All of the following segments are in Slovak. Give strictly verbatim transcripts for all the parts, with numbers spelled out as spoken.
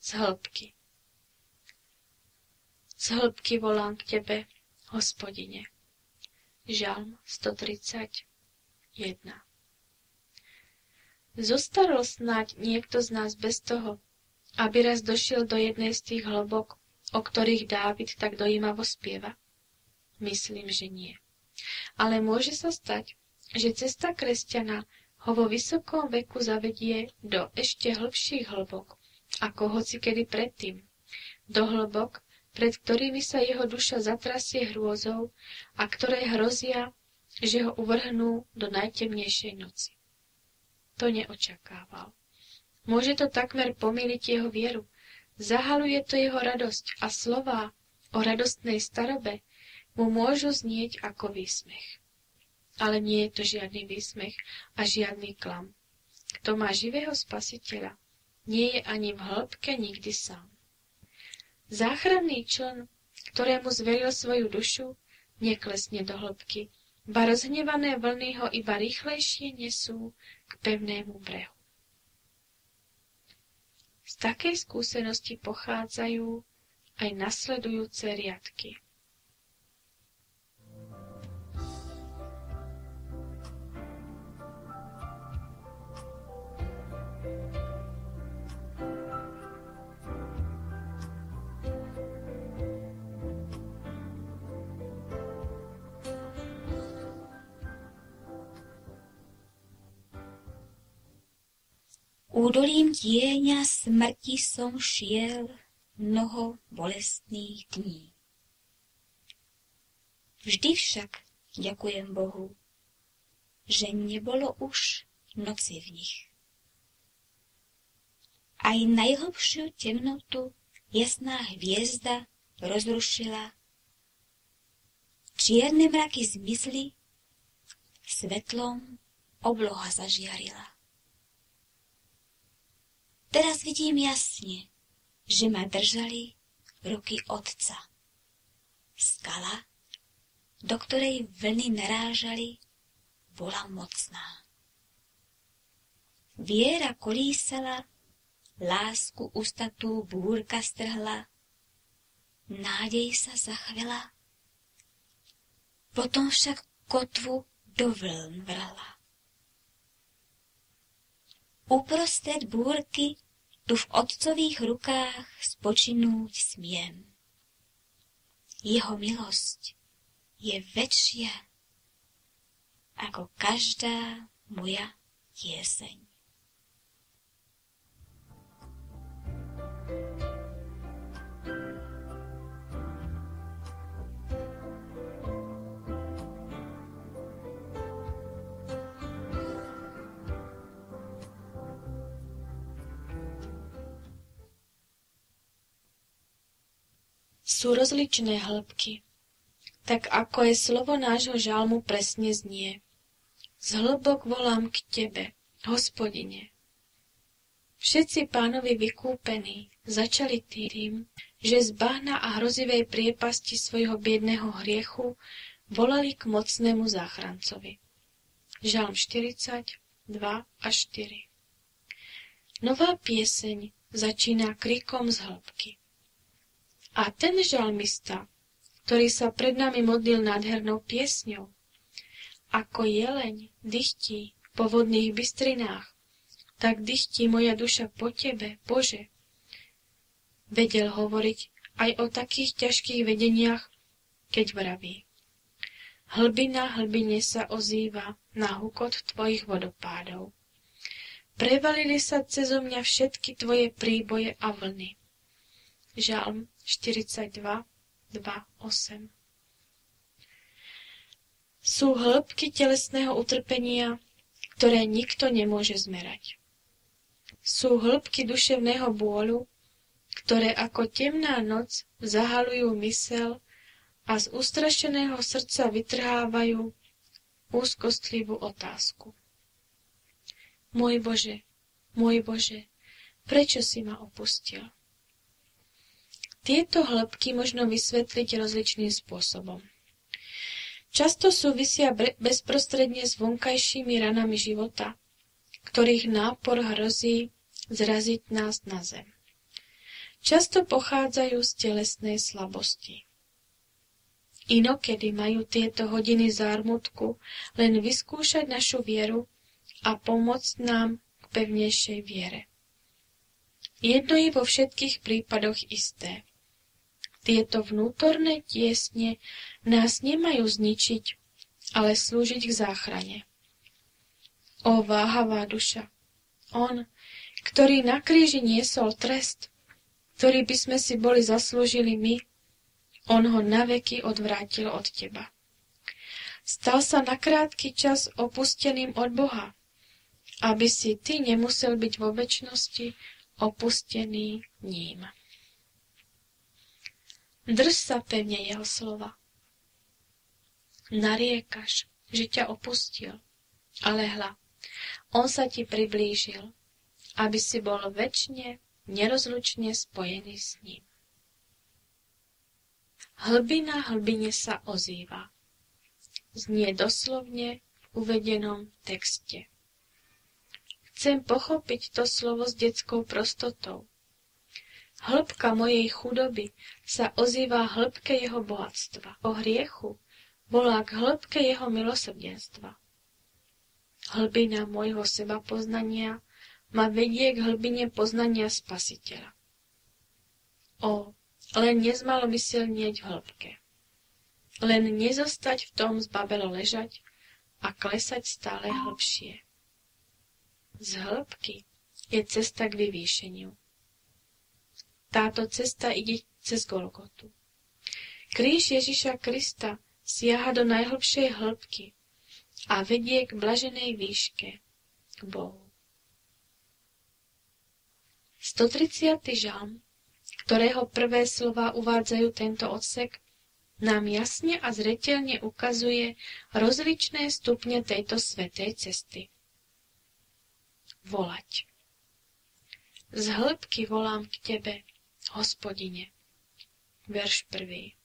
z hĺbky. Z hĺbky volám k tebe, Hospodine. Žalm stotridsaťjeden. Zostarol snáď niekto z nás bez toho, aby raz došiel do jednej z tých hĺbok, o ktorých Dávid tak dojímavo spieva? Myslím, že nie. Ale môže sa stať, že cesta kresťana ho vo vysokom veku zavedie do ešte hĺbších hĺbok, ako hocikedy predtým. Do hĺbok, pred ktorými sa jeho duša zatrasie hrôzou a ktoré hrozia, že ho uvrhnú do najtemnejšej noci. To neočakával. Môže to takmer pomýliť jeho vieru. Zahaluje to jeho radosť a slová o radostnej starobe mu môžu znieť ako výsmech. Ale nie je to žiadny výsmech a žiadny klam. Kto má živého Spasiteľa, nie je ani v hĺbke nikdy sám. Záchranný čln, ktorému zveril svoju dušu, neklesne do hĺbky, ba rozhnevané vlny ho iba rýchlejšie nesú k pevnému brehu. Z takej skúsenosti pochádzajú aj nasledujúce riadky. Údolím tieňa smrti som šiel mnoho bolestných dní. Vždy však ďakujem Bohu, že nebolo už noci v nich. Aj najhlbšiu temnotu jasná hviezda rozrušila, čierne mraky zmizli, svetlom obloha zažiarila. Teraz vidím jasne, že ma držali ruky Otca. Skala, do ktorej vlny narážali, bola mocná. Viera kolísala, lásku ustatú búrka strhla, nádej sa zachvela, potom však kotvu do vln vrhla. Uprostred búrky tu v Otcových rukách spočinúť smiem. Jeho milosť je väčšia ako každá moja pieseň. Sú rozličné hĺbky, tak ako je slovo nášho žalmu presne znie. Z hĺbok volám k tebe, Hospodine. Všetci Pánovi vykúpení začali tým, že z bahna a hrozivej priepasti svojho biedného hriechu volali k mocnému záchrancovi. Žalm štyridsaťdva a štyri. Nová pieseň začína krikom z hĺbky. A ten žalmista, ktorý sa pred nami modlil nádhernou piesňou, ako jeleň dychtí po vodných bystrinách, tak dychtí moja duša po tebe, Bože. Vedel hovoriť aj o takých ťažkých vedeniach, keď vraví. Hlbina hlbine sa ozýva na hukot tvojich vodopádov. Prevalili sa cezo mňa všetky tvoje príboje a vlny. Žalm štyridsaťdva, dva, osem. Sú hĺbky telesného utrpenia, ktoré nikto nemôže zmerať. Sú hĺbky duševného bôľu, ktoré ako temná noc zahalujú mysel a z ustrašeného srdca vytrhávajú úzkostlivú otázku. Môj Bože, môj Bože, prečo si ma opustil? Tieto hĺbky možno vysvetliť rozličným spôsobom. Často súvisia bezprostredne s vonkajšími ranami života, ktorých nápor hrozí zraziť nás na zem. často pochádzajú z telesnej slabosti. Inokedy majú tieto hodiny zármutku len vyskúšať našu vieru a pomôcť nám k pevnejšej viere. Jedno je vo všetkých prípadoch isté. Tieto vnútorné tiesne nás nemajú zničiť, ale slúžiť k záchrane. Ó váhavá duša, on, ktorý na kríži niesol trest, ktorý by sme si boli zaslúžili my, on ho naveky odvrátil od teba. Stal sa na krátky čas opusteným od Boha, aby si ty nemusel byť vo večnosti opustený ním. Drž sa pevne jeho slova. Nariekaš, že ťa opustil, ale hľa, on sa ti priblížil, aby si bol večne, nerozlučne spojený s ním. Hlbina hlbine sa ozýva. Znie doslovne v uvedenom texte. Chcem pochopiť to slovo s detskou prostotou. Hĺbka mojej chudoby sa ozýva hĺbke jeho bohatstva. O hriechu volá k hĺbke jeho milosrdenstva. Hlbina môjho sebapoznania ma vedie k hlbine poznania Spasiteľa. O, len nezmalomyselnieť v hĺbke. Len nezostať v tom zbabelo ležať a klesať stále hlbšie. Z hĺbky je cesta k vyvýšeniu. Táto cesta ide cez Golgotu. Kríž Ježiša Krista siaha do najhlbšej hĺbky a vedie k blaženej výške, k Bohu. stotridsiaty žalm, ktorého prvé slová uvádzajú tento odsek, nám jasne a zreteľne ukazuje rozličné stupne tejto svätej cesty. Volať. Z hĺbky volám k tebe, Hospodine. Verš prvý.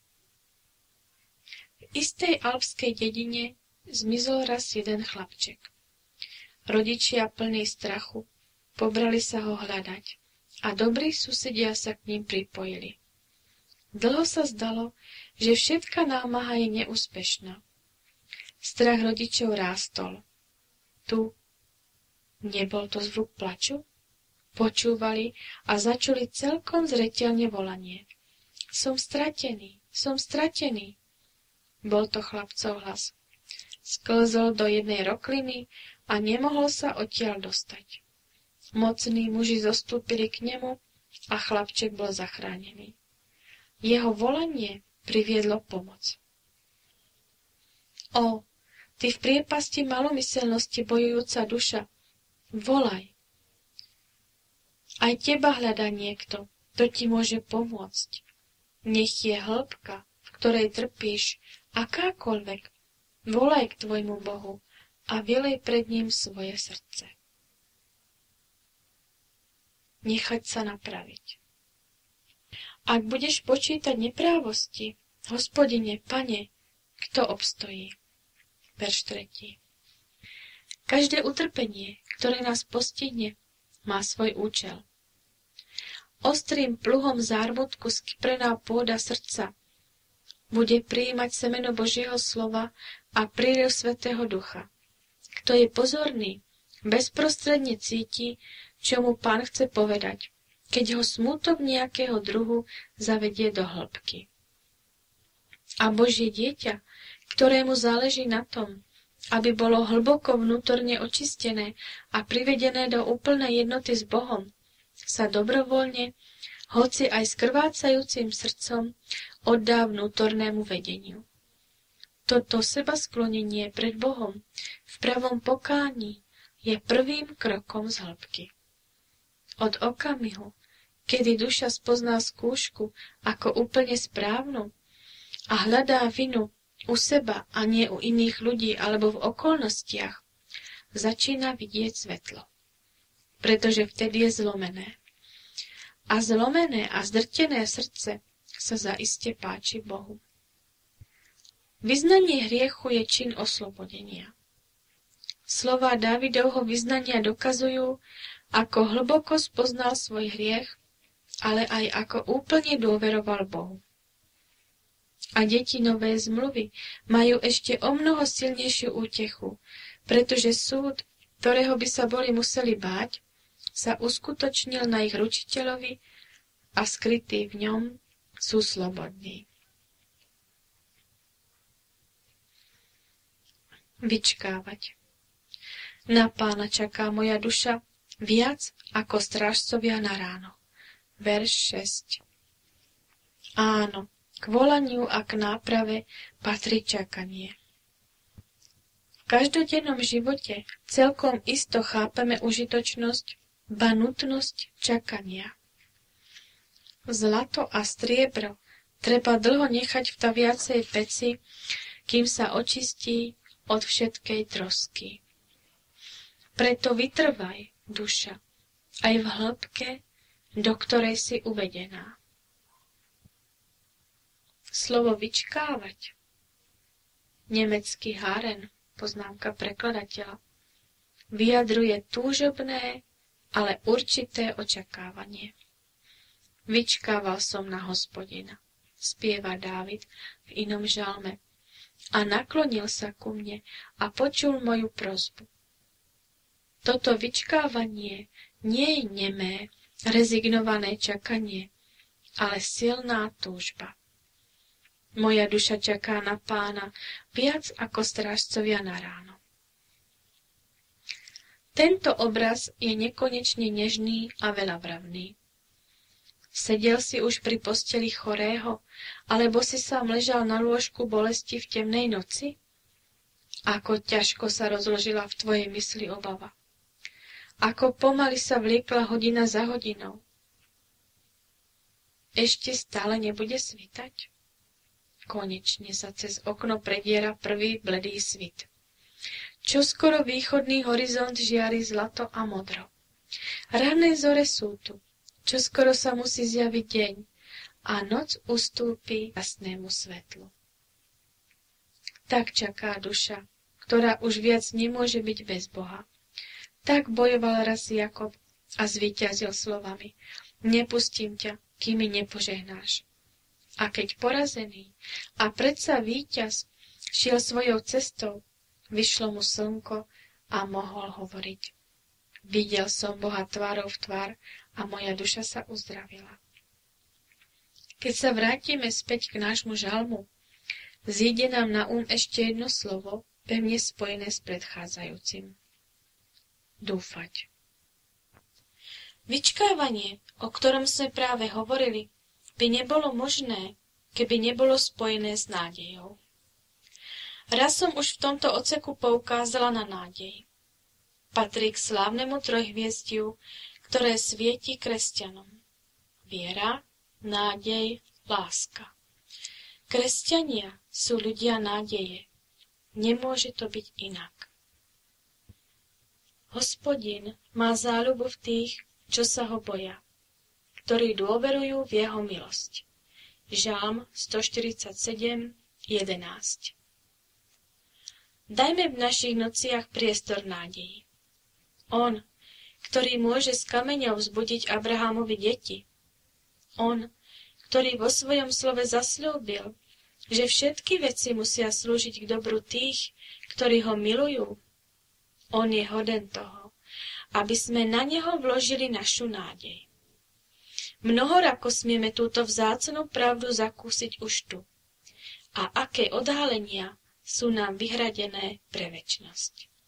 V istej alpskej dedine zmizol raz jeden chlapček. Rodičia plní strachu pobrali sa ho hľadať a dobrí susedia sa k ním pripojili. Dlho sa zdalo, že všetká námaha je neúspešná. Strach rodičov rástol. Tu nebol to zvuk plaču? Počúvali a začuli celkom zreteľne volanie. Som stratený, som stratený. Bol to chlapcov hlas. Sklzol do jednej rokliny a nemohol sa odtiaľ dostať. Mocní muži zostúpili k nemu a chlapček bol zachránený. Jeho volanie priviedlo pomoc. Ó, ty v priepasti malomyselnosti bojujúca duša, volaj. Aj teba hľadá niekto, kto ti môže pomôcť. Nech je hĺbka, v ktorej trpíš, akákoľvek. Volaj k tvojmu Bohu a vylej pred ním svoje srdce. Nechať sa napraviť. Ak budeš počítať neprávosti, Hospodine, Pane, kto obstojí? Verš tretí. Každé utrpenie, ktoré nás postihne, má svoj účel. Ostrým pluhom zármutku skyprená pôda srdca bude prijímať semeno Božieho slova a príliv Svätého Ducha. Kto je pozorný, bezprostredne cíti, čo mu Pán chce povedať, keď ho smútok nejakého druhu zavedie do hĺbky. A Božie dieťa, ktorému záleží na tom, aby bolo hlboko vnútorne očistené a privedené do úplnej jednoty s Bohom, sa dobrovoľne, hoci aj s krvácajúcim srdcom, oddá vnútornému vedeniu. Toto sebasklonenie pred Bohom v pravom pokání je prvým krokom z hĺbky. Od okamihu, kedy duša spozná skúšku ako úplne správnu a hľadá vinu u seba a nie u iných ľudí alebo v okolnostiach, začína vidieť svetlo. Pretože vtedy je zlomené. A zlomené a zdrtené srdce sa zaiste páči Bohu. Vyznanie hriechu je čin oslobodenia. Slová Dávidovho vyznania dokazujú, ako hlboko spoznal svoj hriech ale aj ako úplne dôveroval Bohu. A deti novej zmluvy majú ešte o mnoho silnejšiu útechu, pretože súd, ktorého by sa boli museli báť, sa uskutočnil na ich ručiteľovi a skrytí v ňom sú slobodní. Vyčkávať. Na Pána čaká moja duša viac ako strážcovia na ráno. Verš šesť. Áno, k volaniu a k náprave patrí čakanie. V každodennom živote celkom isto chápeme užitočnosť, ba nutnosť čakania. Zlato a striebro treba dlho nechať v taviacej peci, kým sa očistí od všetkej trosky. Preto vytrvaj, duša, aj v hĺbke, do ktorej si uvedená. Slovo vyčkávať. Nemecký Haren, poznámka prekladateľa, vyjadruje túžobné, ale určité očakávanie. Vyčkával som na Hospodina, spieva Dávid v inom žalme, a naklonil sa ku mne a počul moju prosbu. Toto vyčkávanie nie je nemé, rezignované čakanie, ale silná túžba. Moja duša čaká na Pána viac ako strážcovia na ráno. Tento obraz je nekonečne nežný a veľavravný. Sedel si už pri posteli chorého, alebo si sám ležal na lôžku bolesti v temnej noci? Ako ťažko sa rozložila v tvojej mysli obava. Ako pomaly sa vliekla hodina za hodinou. Ešte stále nebude svítať? Konečne sa cez okno prediera prvý bledý svit. Čoskoro východný horizont žiari zlato a modro. Ranné zore sú tu. Čoskoro sa musí zjaviť deň a noc ustúpi jasnému svetlu. Tak čaká duša, ktorá už viac nemôže byť bez Boha. Tak bojoval raz Jakob a zvíťazil slovami: Nepustím ťa, kým mi nepožehnáš. A keď porazený a predsa víťaz šiel svojou cestou, vyšlo mu slnko a mohol hovoriť: Videl som Boha tvárou v tvár a moja duša sa uzdravila. Keď sa vrátime späť k nášmu žalmu, zíde nám na um ešte jedno slovo, pevne spojené s predchádzajúcim. Dúfať. Vyčkávanie, o ktorom sme práve hovorili, by nebolo možné, keby nebolo spojené s nádejou. Raz som už v tomto odseku poukázala na nádej. Patrí k slávnemu trojhviezdiu, ktoré svieti kresťanom. Viera, nádej, láska. Kresťania sú ľudia nádeje. Nemôže to byť inak. Hospodin má záľubu v tých, čo sa ho boja, ktorí dôverujú v jeho milosť. Žalm stoštyridsaťsedem, jedenásť. Dajme v našich nociach priestor nádeji. On, ktorý môže z kameňov vzbudiť Abrahámovi deti. On, ktorý vo svojom slove zasľúbil, že všetky veci musia slúžiť k dobru tých, ktorí ho milujú. On je hoden toho, aby sme na neho vložili našu nádej. Mnohorako smieme túto vzácnu pravdu zakúsiť už tu. A aké odhalenia sú nám vyhradené pre večnosť.